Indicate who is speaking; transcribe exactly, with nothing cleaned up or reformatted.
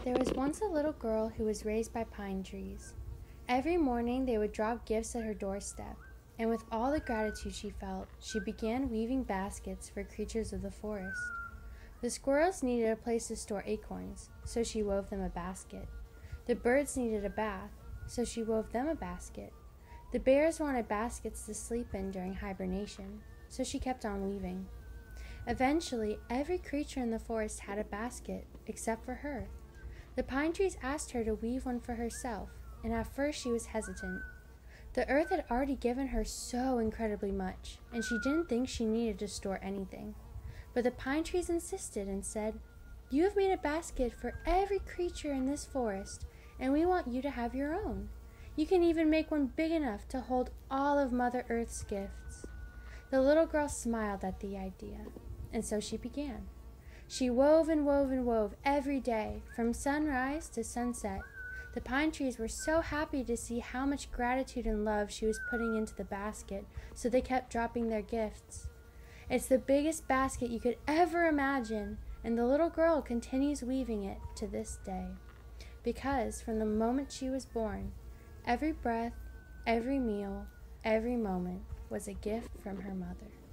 Speaker 1: There was once a little girl who was raised by pine trees. Every morning they would drop gifts at her doorstep, and with all the gratitude she felt, she began weaving baskets for creatures of the forest. The squirrels needed a place to store acorns, so she wove them a basket. The birds needed a bath, so she wove them a basket. The bears wanted baskets to sleep in during hibernation, so she kept on weaving. Eventually, every creature in the forest had a basket, except for her. The pine trees asked her to weave one for herself, and at first she was hesitant. The earth had already given her so incredibly much, and she didn't think she needed to store anything. But the pine trees insisted and said, "You have made a basket for every creature in this forest, and we want you to have your own. You can even make one big enough to hold all of Mother Earth's gifts." The little girl smiled at the idea, and so she began. She wove and wove and wove every day, from sunrise to sunset. The pine trees were so happy to see how much gratitude and love she was putting into the basket, so they kept dropping their gifts. It's the biggest basket you could ever imagine, and the little girl continues weaving it to this day. Because from the moment she was born, every breath, every meal, every moment was a gift from her mother.